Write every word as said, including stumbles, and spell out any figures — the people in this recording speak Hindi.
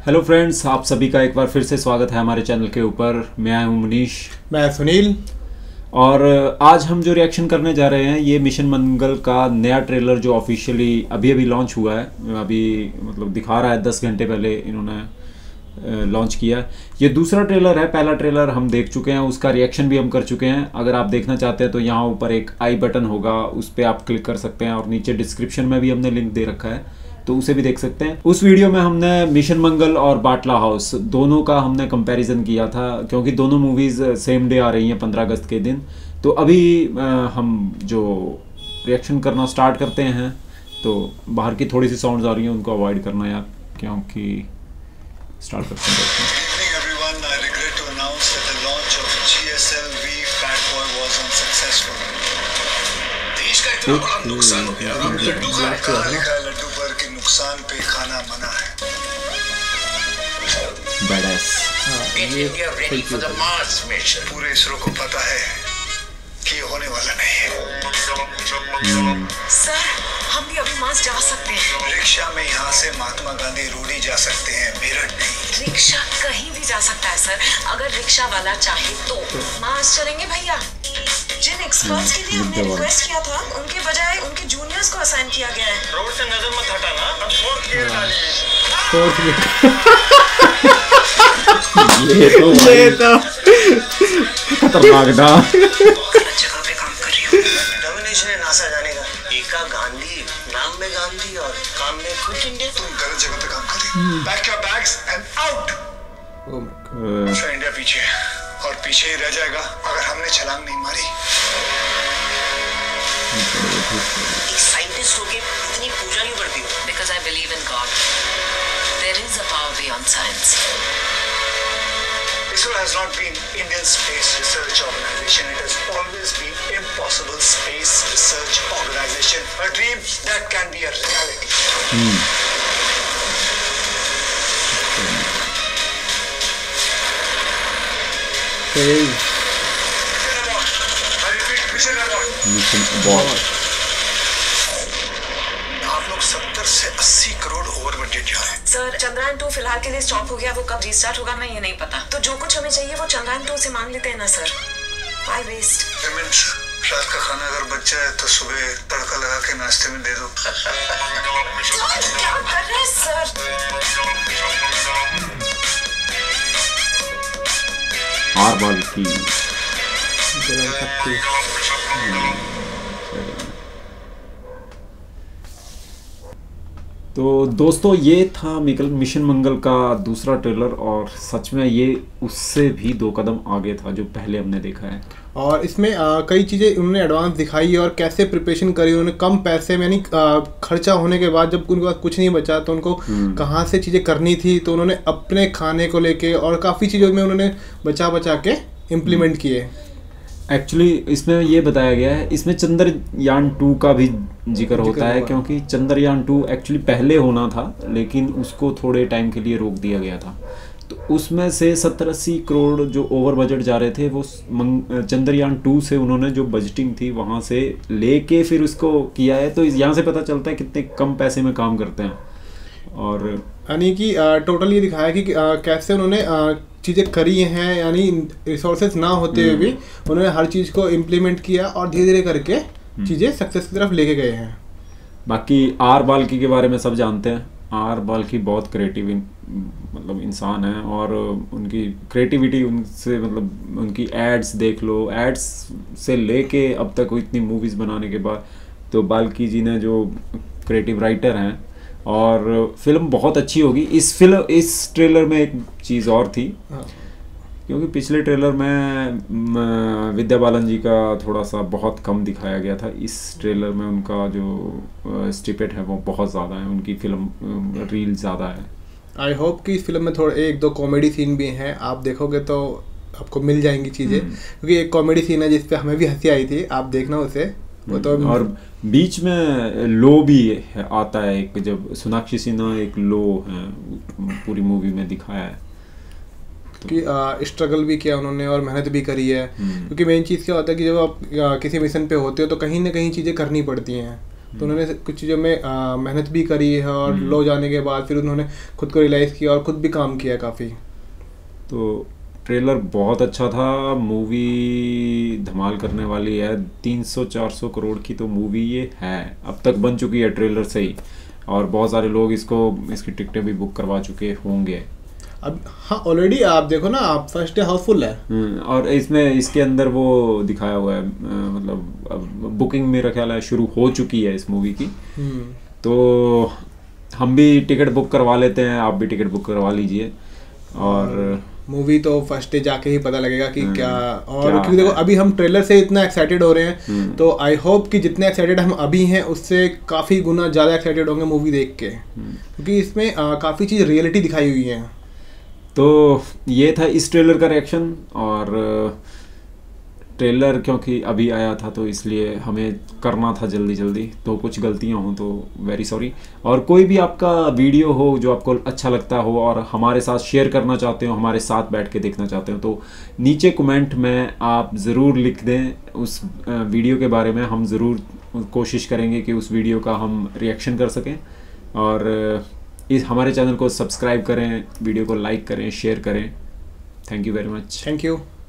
हेलो फ्रेंड्स, आप सभी का एक बार फिर से स्वागत है हमारे चैनल के ऊपर। मैं हूं मनीष, मैं सुनील, और आज हम जो रिएक्शन करने जा रहे हैं ये मिशन मंगल का नया ट्रेलर जो ऑफिशियली अभी अभी लॉन्च हुआ है। अभी मतलब दिखा रहा है, दस घंटे पहले इन्होंने लॉन्च किया है। ये दूसरा ट्रेलर है, पहला ट्रेलर हम देख चुके हैं, उसका रिएक्शन भी हम कर चुके हैं। अगर आप देखना चाहते हैं तो यहाँ ऊपर एक आई बटन होगा, उस पर आप क्लिक कर सकते हैं, और नीचे डिस्क्रिप्शन में भी हमने लिंक दे रखा है, तो उसे भी देख सकते हैं। उस वीडियो में हमने मिशन मंगल और बाटला हाउस दोनों का हमने कंपैरिजन किया था, क्योंकि दोनों मूवीज़ सेम डे आ रही हैं पंद्रह अगस्त के दिन। तो अभी आ, हम जो रिएक्शन करना स्टार्ट करते हैं, तो बाहर की थोड़ी सी साउंड्स आ रही हैं, उनको अवॉइड करना यार, क्योंकि स्टार्ट करते हैं। नुकसान हो गया, लड्डू लड्डू पर के नुकसान पे खाना मना है। Badass. India ready for the Mars mission. पूरे इसरो को पता है कि ये होने वाला नहीं है। सर, हम भी अभी मार्स जा सकते हैं। रिक्शा में यहाँ से महात्मा गांधी रोड ही जा सकते हैं, मेरठ नहीं। रिक्शा कहीं भी जा सकता है सर, अगर रिक्शा वाला चाहे तो। मार्स चलेंगे भैया। जिन एक्सपर्ट्स के लिए हमने रिक्वेस्ट किया था, उनके बजाय उनके जूनियर्स को असाइन किया गया है। रोड से नजर मत हटाना, अब फोर्थ गियर डालिए। ये तो ये तो खतरनाक था। गलत जगह पे काम कर रही हूँ। डोमिनेशन है नासा जाने का। एका गांधी, नाम में गांधी और काम में क्विट इंडिया। तुम गलत जगह पे काम कर रही हो। Pack your bags and out. India पीछे है, और पीछे ही रह जाएगा अगर हमने छलांग नहीं मारी। एक साइंटिस्ट होके इतनी पूजा नहीं करती हूँ। Because I believe in God. There is a power beyond science. ISRO has not been Indian space research organization. It has always been Impossible Space Research Organization, a dream that can be a reality. Hmm. Mission abort. आप लोग सत्तर से अस्सी करोड़ ओवर बजट जा रहे हैं। सर, चंद्रयान टू फिलहाल के लिए स्टॉप हो गया। वो कब रीस्टार्ट होगा मैं ये नहीं पता। तो जो कुछ हमें चाहिए वो चंद्रयान टू से मांग लेते हैं ना सर। Why waste? पेमेंट रात का खाना अगर बच जाए तो सुबह तड़का लगा के नाश्ते में दे दो। क्या कर रहे हैं सर? आर बाल की तो दोस्तों, ये था मिशन मंगल का दूसरा ट्रेलर, और सच में ये उससे भी दो कदम आगे था जो पहले हमने देखा है। और इसमें आ, कई चीज़ें उन्होंने एडवांस दिखाई और कैसे प्रिपरेशन करी उन्होंने कम पैसे में, यानी खर्चा होने के बाद जब उनके पास कुछ नहीं बचा तो उनको कहाँ से चीज़ें करनी थी, तो उन्होंने अपने खाने को लेके और काफ़ी चीज़ों में उन्होंने बचा बचा के इम्प्लीमेंट किए। एक्चुअली इसमें ये बताया गया है, इसमें चंद्रयान टू का भी जिक्र होता है, क्योंकि चंद्रयान टू एक्चुअली पहले होना था, लेकिन उसको थोड़े टाइम के लिए रोक दिया गया था। तो उसमें से सत्तर अस्सी करोड़ जो ओवर बजट जा रहे थे, वो चंद्रयान टू से उन्होंने जो बजटिंग थी वहाँ से लेके फिर उसको किया है। तो यहाँ से पता चलता है कितने कम पैसे में काम करते हैं। और यानी कि टोटल ये दिखाया कि आ, कैसे उन्होंने चीज़ें करी हैं, यानी रिसोर्सेज ना होते हुए भी उन्होंने हर चीज़ को इम्प्लीमेंट किया और धीरे धीरे करके चीज़ें सक्सेस की तरफ लेके गए हैं। बाकी आर बाल्की के बारे में सब जानते हैं। आर बाल्की बहुत क्रिएटिव मतलब इंसान है, और उनकी क्रिएटिविटी उनसे मतलब उनकी एड्स देख लो, एड्स से लेके अब तक इतनी मूवीज़ बनाने के बाद, तो बाल्की जी ने जो क्रिएटिव राइटर हैं, और फिल्म बहुत अच्छी होगी। इस फिल्म इस ट्रेलर में एक चीज़ और थी, क्योंकि पिछले ट्रेलर में विद्या बालन जी का थोड़ा सा बहुत कम दिखाया गया था। इस ट्रेलर में उनका जो स्टिपेट है वो बहुत ज़्यादा है, उनकी फिल्म रील ज़्यादा है। आई होप कि इस फिल्म में थोड़े एक दो कॉमेडी सीन भी हैं, आप देखोगे तो आपको मिल जाएंगी चीज़ें, क्योंकि एक कॉमेडी सीन है जिस पे हमें भी हंसी आई थी, आप देखना उसे। वो तो और बीच में लो भी आता है एक, जब सोनाक्षी सिन्हा एक लो है पूरी मूवी में दिखाया है, तो कि स्ट्रगल भी किया उन्होंने और मेहनत भी करी है। क्योंकि मेन चीज़ क्या होता है कि जब आप किसी मिशन पे होते हो तो कहीं ना कहीं चीज़ें करनी पड़ती हैं, तो उन्होंने कुछ चीज़ों में आ, मेहनत भी करी है और लो जाने के बाद फिर उन्होंने खुद को रियलाइज़ किया और खुद भी काम किया काफ़ी। तो ट्रेलर बहुत अच्छा था, मूवी धमाल करने वाली है। तीन सौ चार सौ करोड़ की तो मूवी ये है, अब तक बन चुकी है ट्रेलर से ही, और बहुत सारे लोग इसको इसकी टिकटें भी बुक करवा चुके होंगे अब। हाँ ऑलरेडी आप देखो ना, आप फर्स्ट डे हाउसफुल है। और इसमें इसके अंदर वो दिखाया हुआ है, मतलब बुकिंग मेरा ख्याल है शुरू हो चुकी है इस मूवी की। तो हम भी टिकट बुक करवा लेते हैं, आप भी टिकट बुक करवा लीजिए। और मूवी तो फर्स्ट डे जाके ही पता लगेगा कि क्या, और क्योंकि देखो अभी हम ट्रेलर से इतना एक्साइटेड हो रहे हैं, तो आई होप कि जितने एक्साइटेड हम अभी हैं उससे काफ़ी गुना ज़्यादा एक्साइटेड होंगे मूवी देख के, क्योंकि इसमें काफ़ी चीज़ रियलिटी दिखाई हुई है। तो ये था इस ट्रेलर का रिएक्शन। और ट्रेलर क्योंकि अभी आया था तो इसलिए हमें करना था जल्दी जल्दी, तो कुछ गलतियां हों तो वेरी सॉरी। और कोई भी आपका वीडियो हो जो आपको अच्छा लगता हो और हमारे साथ शेयर करना चाहते हो, हमारे साथ बैठ के देखना चाहते हो, तो नीचे कमेंट में आप ज़रूर लिख दें उस वीडियो के बारे में। हम ज़रूर कोशिश करेंगे कि उस वीडियो का हम रिएक्शन कर सकें। और इस हमारे चैनल को सब्सक्राइब करें, वीडियो को लाइक करें, शेयर करें। Thank you very much. Thank you.